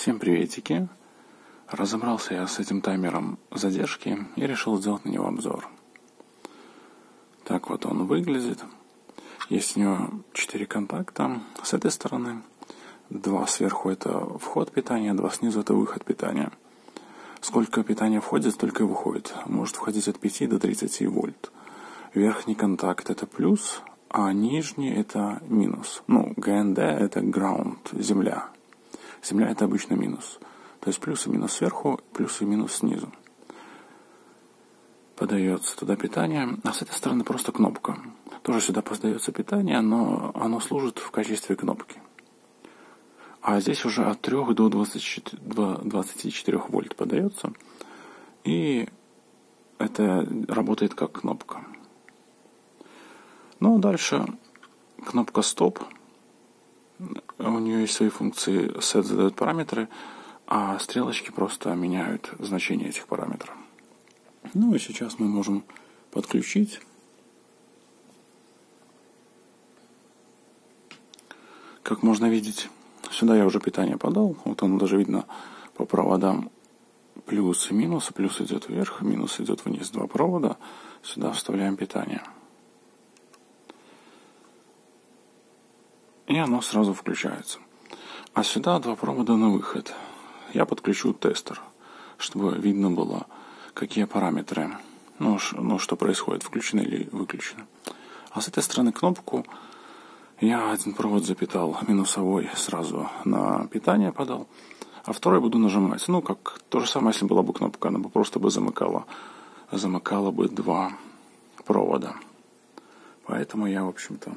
Всем приветики! Разобрался я с этим таймером задержки и решил сделать на него обзор. Так вот он выглядит. Есть у него 4 контакта с этой стороны. 2 сверху это вход питания, 2 снизу это выход питания. Сколько питания входит, столько и выходит. Может входить от 5 до 30 вольт. Верхний контакт это плюс, а нижний это минус. ГНД это ground, земля. Земля это обычно минус. То есть плюс и минус сверху, плюс и минус снизу. Подается туда питание, а с этой стороны просто кнопка. Тоже сюда подается питание, но оно служит в качестве кнопки. А здесь уже от 3 до 24 вольт подается. И это работает как кнопка. Ну, дальше кнопка стоп. У нее есть свои функции. Set задает параметры, а стрелочки просто меняют значение этих параметров. Ну и сейчас мы можем подключить. Как можно видеть, сюда я уже питание подал. Вот оно даже видно по проводам плюс и минус. Плюс идет вверх, минус идет вниз. 2 провода. Сюда вставляем питание. И оно сразу включается. А сюда 2 провода на выход. Я подключу тестер, чтобы видно было, какие параметры, что происходит, включено или выключено. А с этой стороны кнопку я один провод запитал минусовой, сразу на питание подал, а второй буду нажимать. Как то же самое, если была бы кнопка, она бы просто замыкала бы 2 провода. Поэтому я, в общем-то,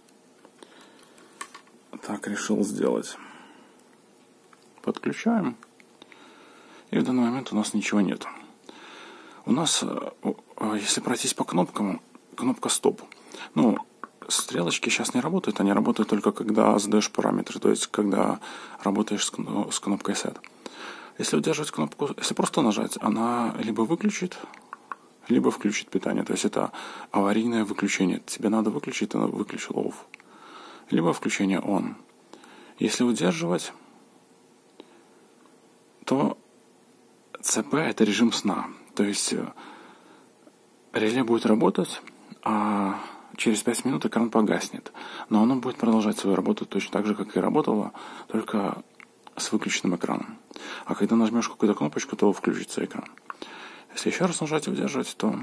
так решил сделать. Подключаем. И в данный момент у нас ничего нет. У нас, если пройтись по кнопкам, кнопка стоп. Стрелочки сейчас не работают. Они работают только когда задаешь параметры. То есть, когда работаешь с кнопкой set. Если удерживать кнопку, если просто нажать, она либо выключит, либо включит питание. То есть, это аварийное выключение. Тебе надо выключить, она выключила off. Либо включение on. Если удерживать, то ЦП это режим сна. То есть реле будет работать, а через 5 минут экран погаснет. Но оно будет продолжать свою работу точно так же, как и работало, только с выключенным экраном. А когда нажмешь какую-то кнопочку, то включится экран. Если еще раз нажать и удерживать, то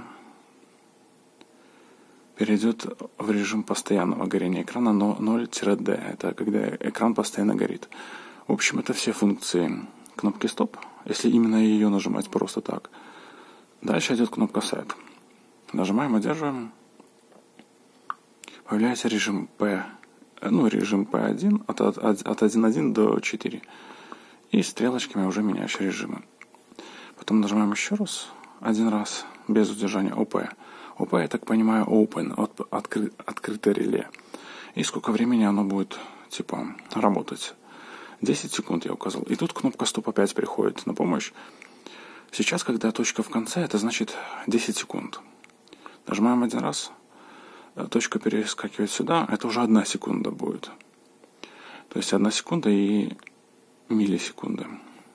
перейдет в режим постоянного горения экрана 0-D. Это когда экран постоянно горит. В общем, это все функции кнопки стоп, если именно ее нажимать просто так. Дальше идет кнопка set. Нажимаем, удерживаем. Появляется режим P, режим P1 от 1.1 до 4. И стрелочками уже меняешь режимы. Потом нажимаем еще раз, один раз, без удержания OP. OP, я так понимаю, open, открытое реле. И сколько времени оно будет, работать. 10 секунд я указал. И тут кнопка стоп опять приходит на помощь. Сейчас, когда точка в конце, это значит 10 секунд. Нажимаем один раз. Точка перескакивает сюда. Это уже 1 секунда будет. То есть 1 секунда и миллисекунды.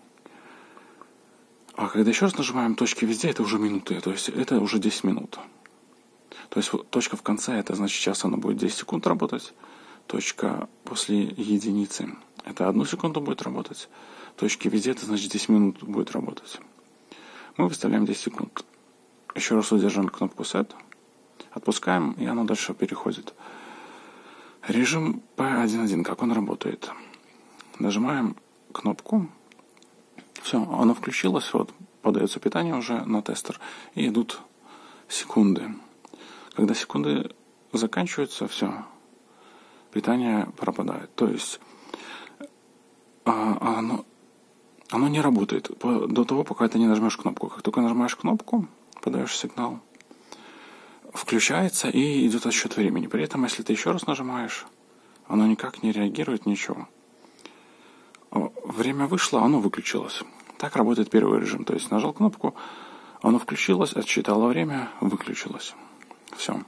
А когда еще раз нажимаем точки везде, это уже минуты. То есть это уже 10 минут. То есть точка в конце, это значит сейчас она будет 10 секунд работать. Точка после единицы, это 1 секунду будет работать. Точки везде, это значит 10 минут будет работать. Мы выставляем 10 секунд. Еще раз удерживаем кнопку set. Отпускаем, и оно дальше переходит. Режим P1.1, как он работает. Нажимаем кнопку. Все, оно включилось. Вот, подается питание уже на тестер. И идут секунды. Когда секунды заканчиваются, все. Питание пропадает. То есть оно не работает до того, пока ты не нажмешь кнопку. Как только нажимаешь кнопку, подаешь сигнал, включается и идет отсчет времени. При этом, если ты еще раз нажимаешь, оно никак не реагирует, ничего. Время вышло, оно выключилось. Так работает первый режим. То есть нажал кнопку, оно включилось, отсчитало время, выключилось. Все.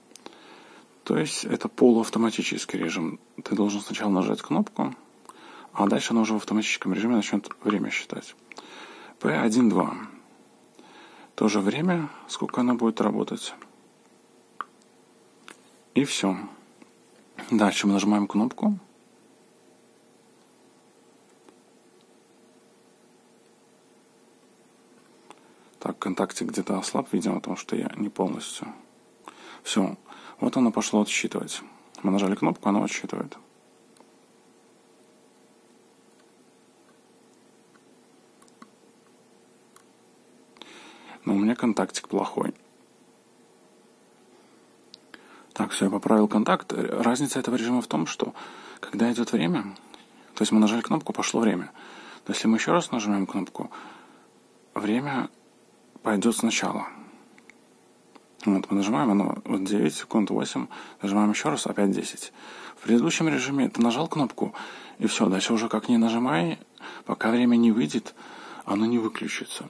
То есть это полуавтоматический режим. Ты должен сначала нажать кнопку, А дальше оно уже в автоматическом режиме начнет время считать. P1.2. Тоже время, сколько оно будет работать. И все. Дальше мы нажимаем кнопку. Так, контактик где-то ослаб, видимо, потому что я не полностью. Все. Вот оно пошло отсчитывать. Мы нажали кнопку, оно отсчитывает. Но у меня контактик плохой. Так, все, я поправил контакт. Разница этого режима в том, что когда идет время, то есть мы нажали кнопку, пошло время. Но если мы еще раз нажимаем кнопку, время пойдет сначала. Вот мы нажимаем, оно вот 9 секунд, 8, нажимаем еще раз, опять 10. В предыдущем режиме ты нажал кнопку, и все, дальше уже как не нажимай, пока время не выйдет, оно не выключится.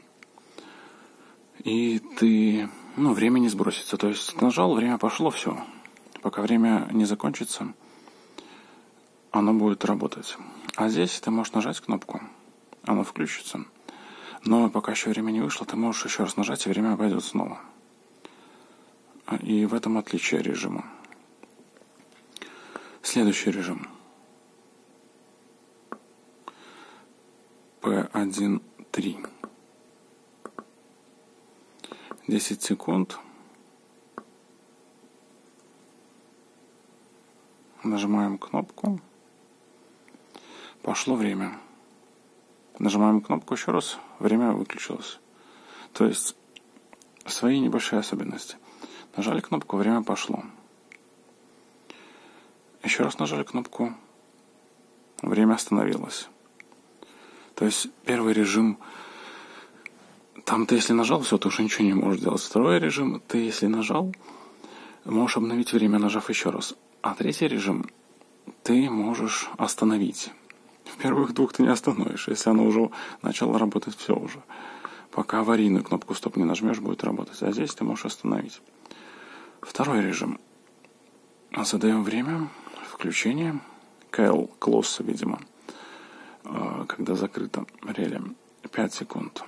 И ты, время не сбросится. То есть нажал, время пошло, все. Пока время не закончится, оно будет работать. А здесь ты можешь нажать кнопку, оно включится. Но пока еще время не вышло, ты можешь еще раз нажать, и время пойдет снова. И в этом отличие режима. Следующий режим. P1.3. 10 секунд. Нажимаем кнопку. Пошло время. Нажимаем кнопку еще раз. Время выключилось. То есть свои небольшие особенности. Нажали кнопку, время пошло. Еще раз нажали кнопку, время остановилось. То есть первый режим, там ты если нажал, все, ты уже ничего не можешь делать. Второй режим, ты если нажал, можешь обновить время, нажав еще раз. А третий режим, ты можешь остановить. В первых двух ты не остановишь. Если оно уже начало работать, все уже. Пока аварийную кнопку стоп не нажмешь, будет работать. А здесь ты можешь остановить. Второй режим. Задаем время включения. Close, видимо. Когда закрыто реле. 5 секунд.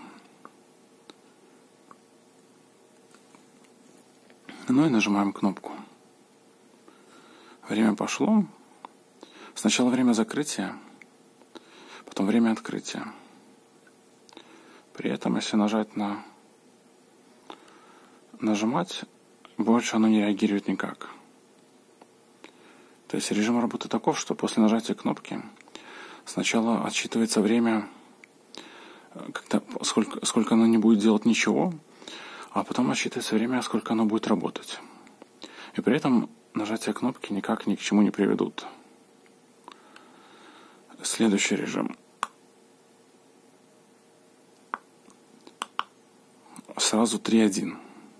Ну и нажимаем кнопку. Время пошло. Сначала время закрытия, потом время открытия. При этом, если нажимать, больше оно не реагирует никак. То есть режим работы таков, что после нажатия кнопки сначала отсчитывается время, сколько оно не будет делать ничего, а потом отсчитывается время, сколько оно будет работать. И при этом нажатие кнопки никак ни к чему не приведут. Следующий режим. Сразу 3.1.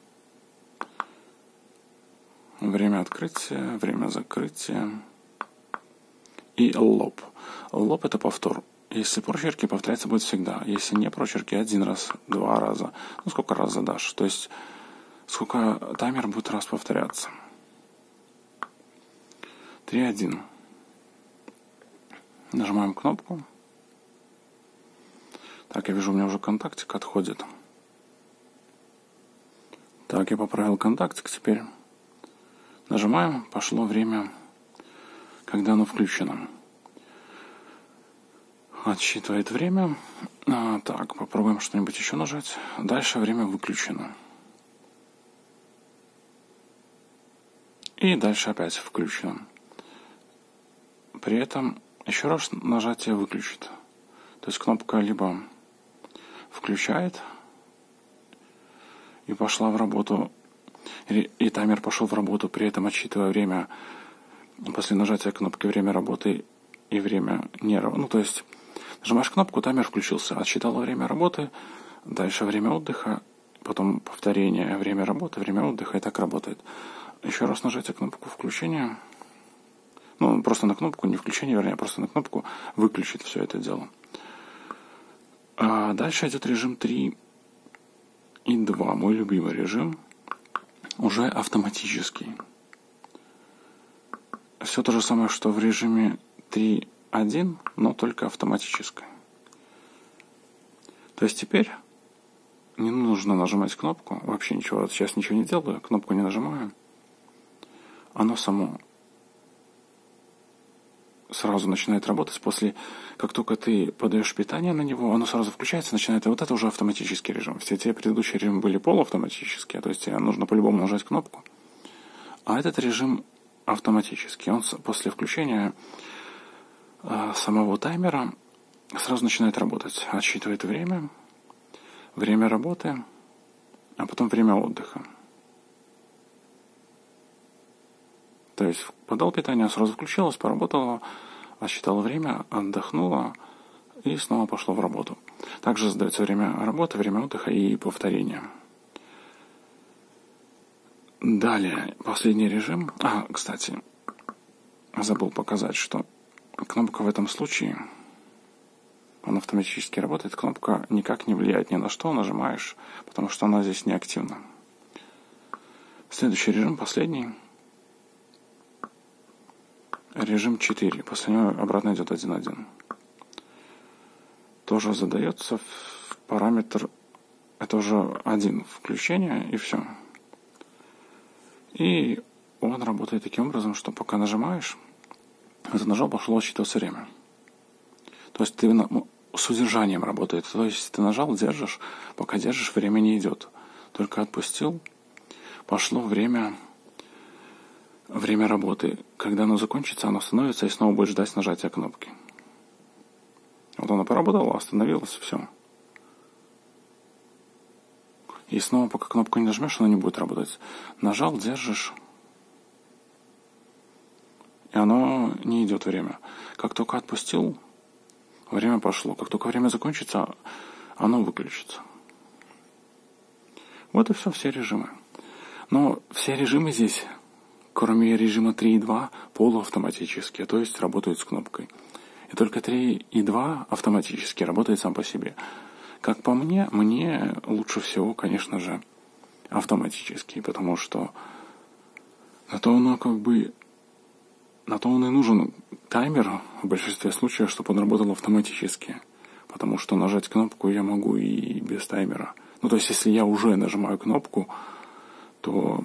Время открытия, время закрытия и лоб. Лоб — это повтор. Если прочерки, повторяться будет всегда. Если не прочерки, 1 раз, 2 раза. Сколько раз задашь. То есть сколько таймер будет раз повторяться. 3.1. Нажимаем кнопку. Так, я вижу, у меня уже контактик отходит. Так, я поправил контактик теперь. Нажимаем, пошло время, когда оно включено. Отсчитывает время. Так, попробуем что-нибудь еще нажать. Дальше время выключено. И дальше опять включено. При этом еще раз нажатие выключит. То есть кнопка либо включает и пошла в работу, и таймер пошел в работу, при этом отсчитывая время после нажатия кнопки время работы и время не работы. То есть нажимаешь кнопку, таймер включился, отсчитало время работы, дальше время отдыха, потом повторение, время работы, время отдыха, и так работает. Еще раз нажатие кнопку включения, просто на кнопку, не включение, вернее, просто на кнопку выключит все это дело. А дальше идет режим 3.2, мой любимый режим, уже автоматический. Все то же самое, что в режиме 3 один, но только автоматическое. То есть теперь не нужно нажимать кнопку, вообще ничего, вот сейчас ничего не делаю, кнопку не нажимаю. Оно само сразу начинает работать как только ты подаешь питание на него, оно сразу включается, начинает, и вот это уже автоматический режим. Все те предыдущие режимы были полуавтоматические, то есть тебе нужно по-любому нажать кнопку. А этот режим автоматический. Он после включения самого таймера сразу начинает работать. Отсчитывает время работы, а потом время отдыха. То есть подал питание, сразу включилось, поработало, отсчитало время, отдохнуло и снова пошло в работу. Также задается время работы, время отдыха и повторения. Далее, последний режим. Кстати, забыл показать, что кнопка в этом случае, она автоматически работает, кнопка никак не влияет ни на что, нажимаешь, потому что она здесь не активна. Следующий режим, последний. Режим 4. После него обратно идет 1.1. Тоже задается параметр, это уже один включение и все. И он работает таким образом, что пока нажимаешь, ты нажал, пошло отсчитываться время. То есть ты с удержанием работает. То есть ты нажал, держишь, пока держишь, время не идет. Только отпустил, пошло время работы. Когда оно закончится, оно остановится и снова будет ждать нажатия кнопки. Вот оно поработало, остановилось, все. И снова, пока кнопку не нажмешь, оно не будет работать. Нажал, держишь, и оно не идет время. Как только отпустил, время пошло. Как только время закончится, оно выключится. Вот и все режимы. Но все режимы здесь, кроме режима 3.2, полуавтоматические, то есть работают с кнопкой. И только 3.2 автоматически работает сам по себе. Как по мне лучше всего, конечно же, автоматический, потому что на то он и нужен таймер в большинстве случаев, чтобы он работал автоматически. Потому что нажать кнопку я могу и без таймера. То есть, если я уже нажимаю кнопку, то...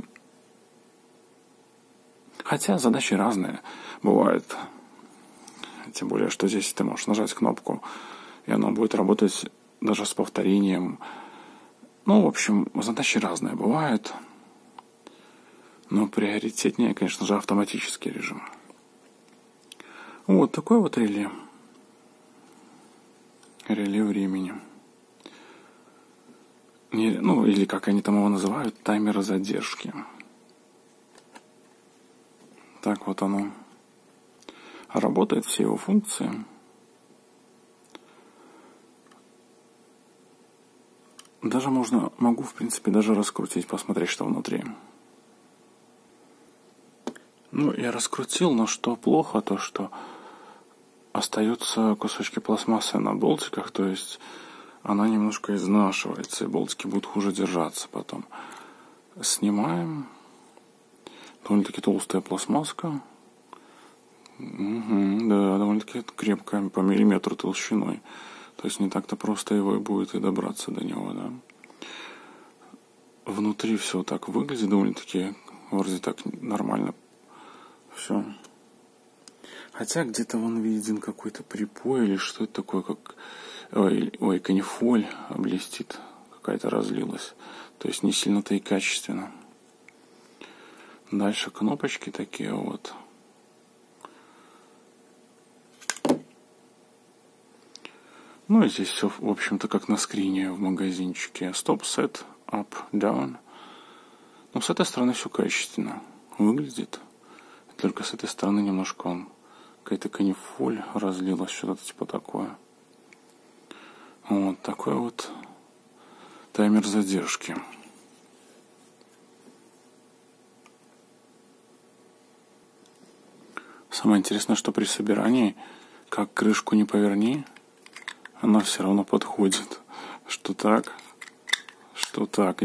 Хотя задачи разные бывают. Тем более, что здесь ты можешь нажать кнопку, и она будет работать даже с повторением. В общем, задачи разные бывают. Но приоритетнее, конечно же, автоматический режим. Вот такой вот реле. Реле времени. Или как они там его называют, таймер задержки. Так вот оно работает, все его функции. Даже могу, в принципе, даже раскрутить, посмотреть, что внутри. Я раскрутил, но что плохо, то что остаются кусочки пластмассы на болтиках, то есть она немножко изнашивается, и болтики будут хуже держаться потом. Снимаем. Довольно-таки толстая пластмасска. Да, довольно-таки крепкая, по миллиметру толщиной. То есть не так-то просто его и будет и добраться до него, да. Внутри все так выглядит, довольно-таки вроде так нормально. Все. Хотя где-то вон виден какой-то припой или что это такое, как... Ой, канифоль блестит. Какая-то разлилась. То есть не сильно-то и качественно. Дальше кнопочки такие вот. И здесь все, в общем-то, как на скрине в магазинчике. Stop, set, up, down. С этой стороны все качественно выглядит. Только с этой стороны немножко какая-то канифоль разлилась, что-то типа такое. Вот такой вот таймер задержки. Самое интересное, что при собирании, как крышку не поверни, она все равно подходит. Что так,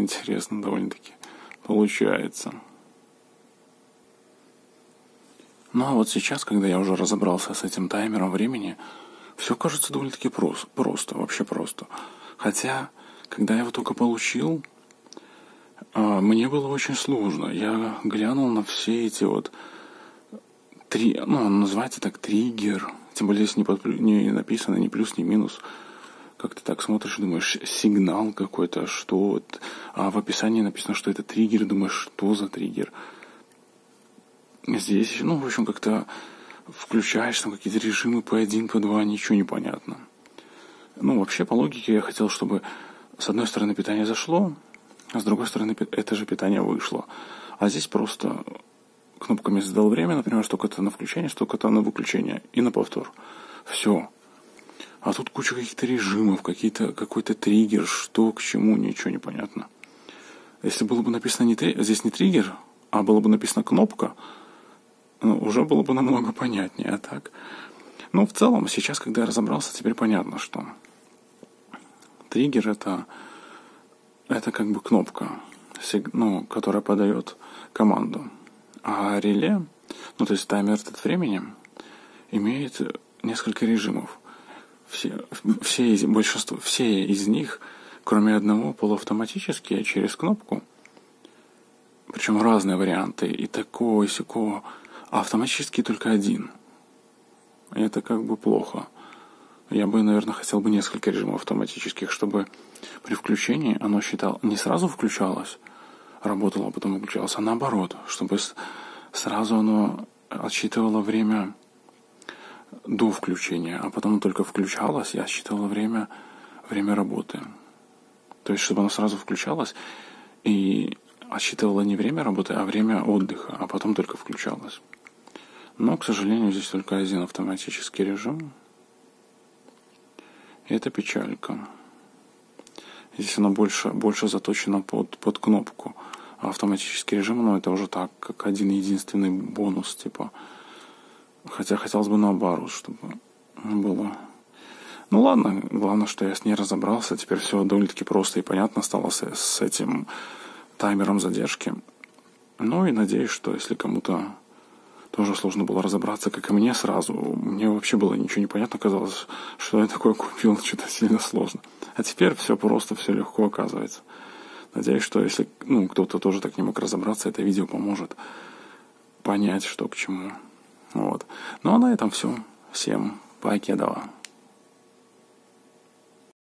интересно довольно-таки получается. Ну а вот сейчас, когда я уже разобрался с этим таймером времени, все кажется довольно-таки просто, вообще просто. Хотя, когда я его только получил, мне было очень сложно. Я глянул на все эти вот называется так триггер. Тем более здесь не написано ни плюс, ни минус. Как ты так смотришь и думаешь, сигнал какой-то, что... А в описании написано, что это триггер, думаешь, что за триггер? Здесь, в общем, как-то включаешь там какие-то режимы по 1, по 2, ничего не понятно. Вообще, по логике, я хотел, чтобы с одной стороны питание зашло, а с другой стороны это же питание вышло. А здесь просто кнопками задал время, например, столько-то на включение, столько-то на выключение и на повтор. Все. А тут куча каких-то режимов, какой-то триггер, что к чему, ничего не понятно. Если было бы написано здесь не триггер, а было бы написано кнопка, уже было бы намного понятнее. А так... в целом, сейчас, когда я разобрался, теперь понятно, что триггер это как бы кнопка, которая подает команду. А реле, то есть таймер этот времени, имеет несколько режимов. Все из них, кроме одного, полуавтоматические через кнопку. Причем разные варианты. И такого, и сякого. А автоматический только один. И это как бы плохо. Я бы, наверное, хотел бы несколько режимов автоматических, чтобы при включении оно не сразу включалось, работало, а потом выключалось, а наоборот, чтобы сразу оно отсчитывало время до включения, а потом только включалось и отсчитывало время работы. То есть, чтобы оно сразу включалось и отсчитывало не время работы, а время отдыха, а потом только включалось. Но, к сожалению, здесь только один автоматический режим. И это печалька. Здесь оно больше заточено под кнопку. А автоматический режим, это уже так, как один единственный бонус, типа. Хотя хотелось бы наоборот, чтобы было. Ладно, главное, что я с ней разобрался. Теперь все довольно-таки просто и понятно стало с этим таймером задержки. И надеюсь, что если кому-то тоже сложно было разобраться, как и мне сразу. Мне вообще было ничего не понятно. Казалось, что я такое купил, что-то сильно сложно. А теперь все просто, все легко оказывается. Надеюсь, что если кто-то тоже так не мог разобраться, это видео поможет понять, что к чему. Вот. А на этом все. Всем покедова.